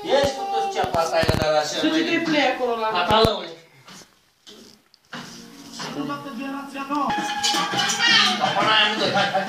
Ești cu toți ceapata aia de la cel Și de plec acolo la... Patalăule. Dar până aia amândoi, hai.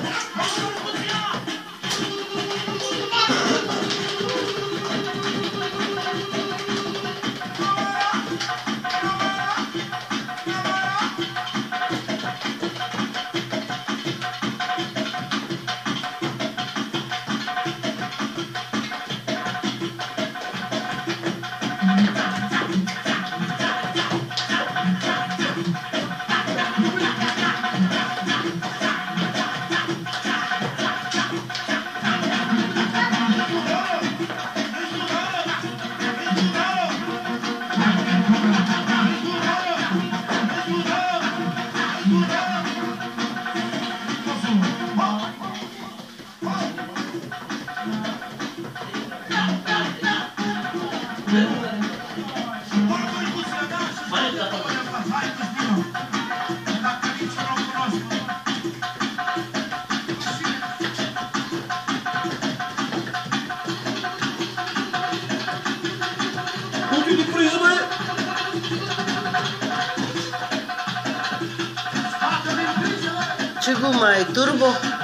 Ce gumă ai? Turbo?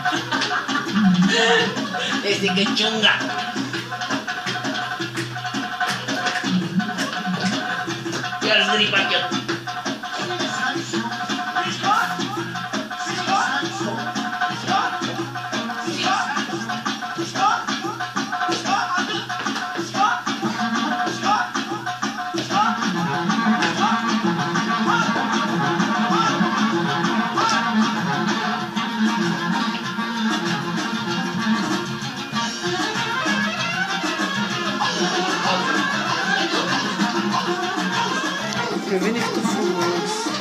Este căciunga. Ia-l zdri pachetul. Că vine cât frumos.